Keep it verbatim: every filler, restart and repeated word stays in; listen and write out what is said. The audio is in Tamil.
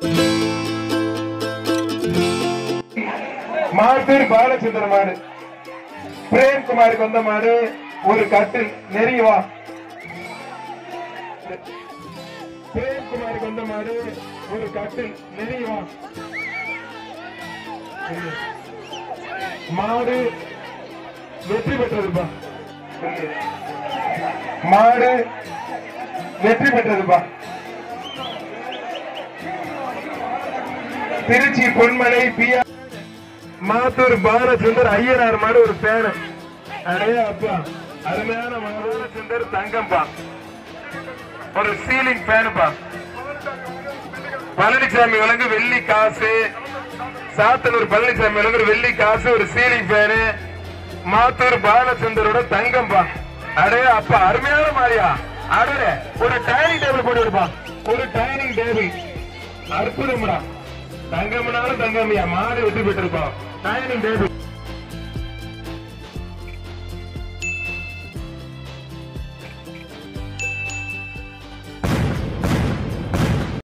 மாத்தூர் பாலச்சந்திர மாடு பிரேம்குமாருக்கு வந்த மாடு ஒரு கட்டில் நெறிவா. பிரேம்குமாருக்கு வந்த மாடு ஒரு கட்டில் நெறிவா. மாடு வெற்றி பெற்றதுப்பா. மாடு வெற்றி பெற்றதுப்பா. திருச்சி பொன்மலை பி ஆர் மாத்தூர் பாலச்சந்தர் ஐயனார் மாடு ஒரு பேனு. அடைய அப்பா அருமையான பாலச்சந்தர் தங்கம்பா ஒரு சீலிங் பேனுப்பா. பழனிசாமி வழங்கு வெள்ளி காசு. சாத்தனூர் பழனிசாமி வழங்கு வெள்ளி காசு ஒரு சீலிங் பேனு. மாத்தூர் பாலச்சந்தரோட தங்கம்பா. அடைய அப்பா அருமையான மாறியா. அடைய ஒரு டைனிங் டேபிள் போட்டு விடுப்பா. ஒரு டைனிங் டேபிள் அற்புதம்டா. தங்கம்னாலும் தங்கம்யா மாடு வெற்றி பெற்றிருப்போம். Dining table